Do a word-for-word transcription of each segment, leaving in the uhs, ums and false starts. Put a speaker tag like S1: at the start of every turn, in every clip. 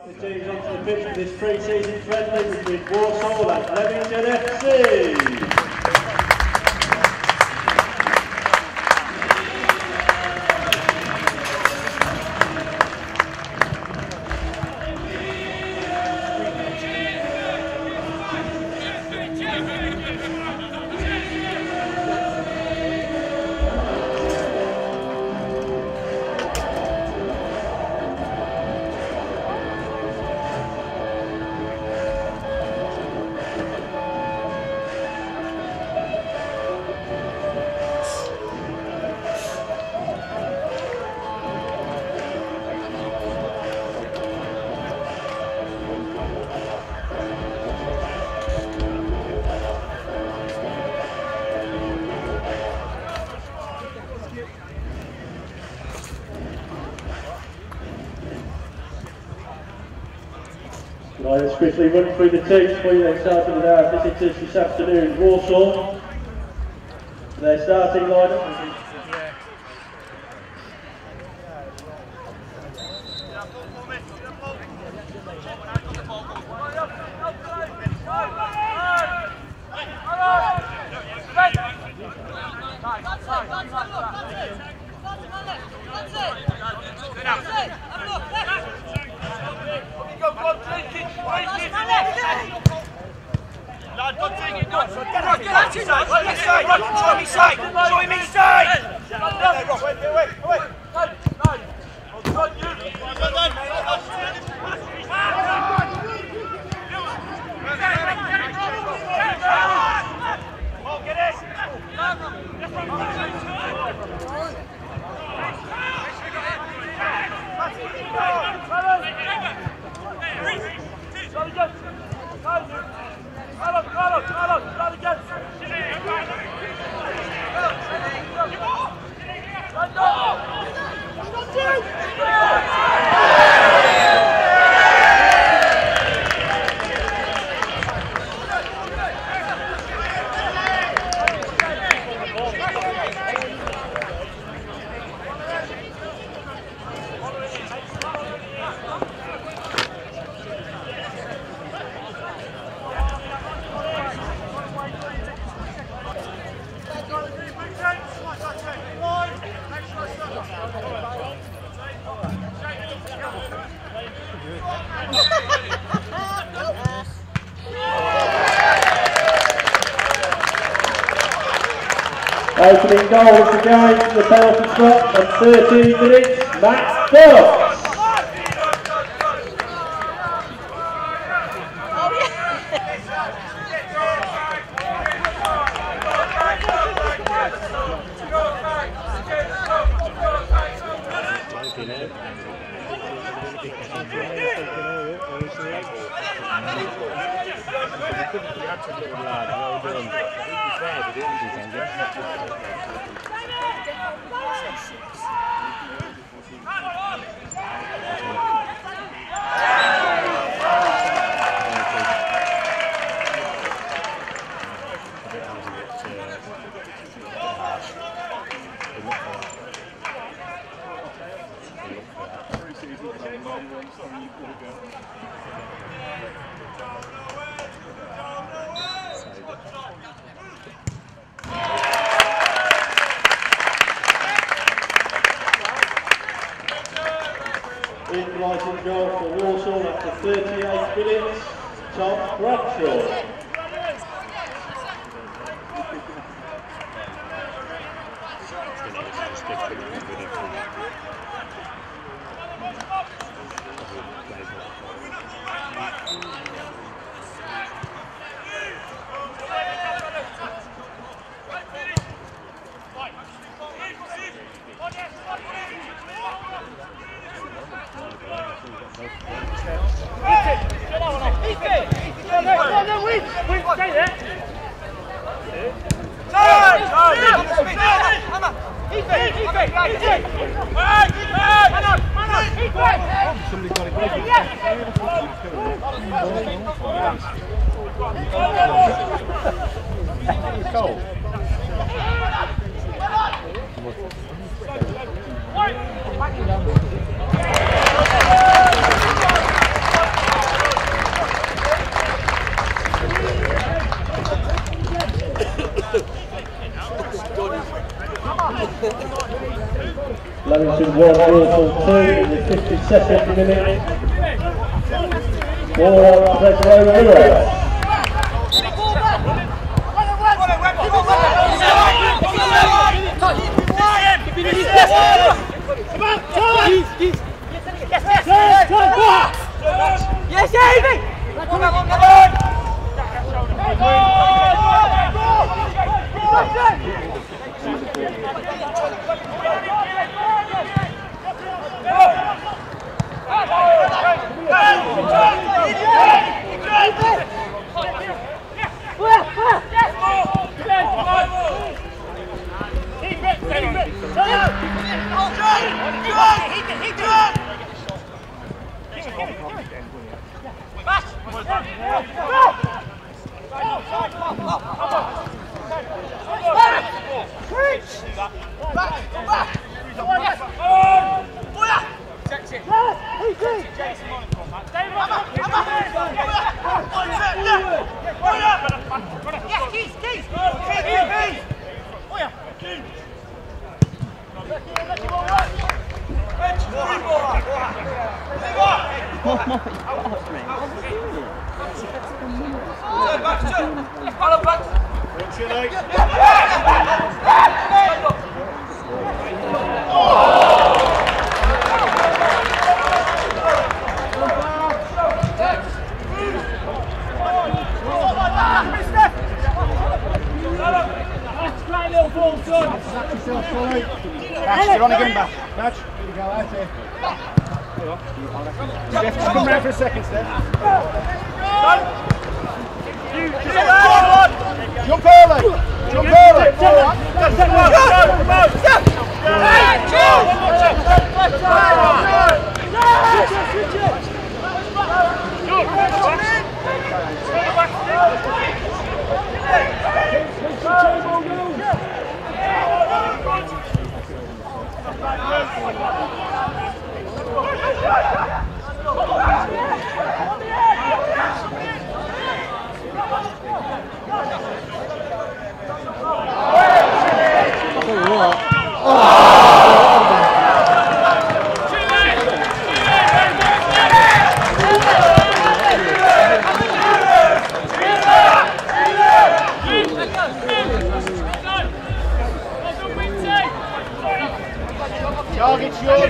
S1: The teams onto the pitch for this pre-season friendly between Walsall and Leamington F C. Right, let's quickly run through the teams before you then start with our visitors this afternoon. Walsall, their starting lineup. Opening goal of the game from the penalty spot at thirteen minutes, Matt Phillips. Equalising goal for Walsall after thirty-eight minutes, Tom Bradshaw.
S2: Somebody got it. It's cold.
S1: Leamington one, Walsall two in the fifty-second minute. Ball out to Pedro Lewis.
S2: Yes, Davey! Come on, come on!
S3: You're on again, Bash. Badge. Here you go, out here. Steph, just come round for a second, Steph. Jump early! Jump early! Target's yours.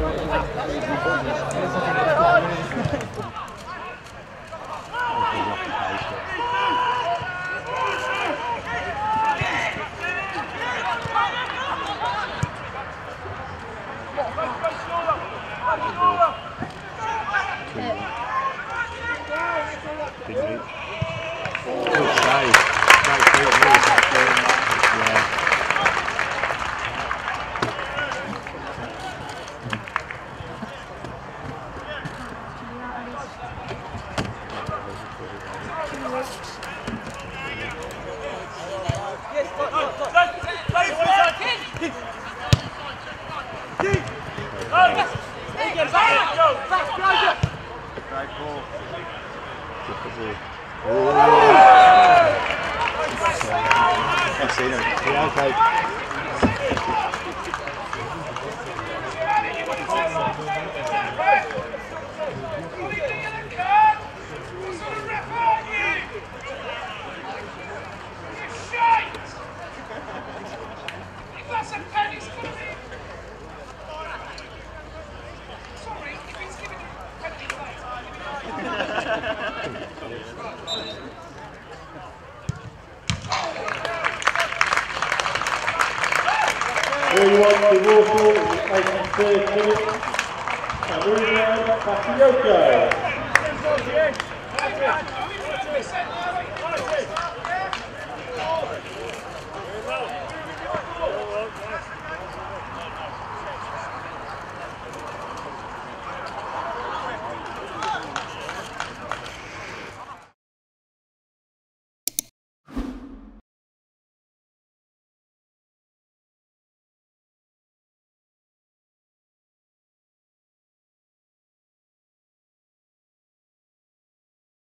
S1: three one to Walsall in the eighty-third minute. And moving on back to Yoko.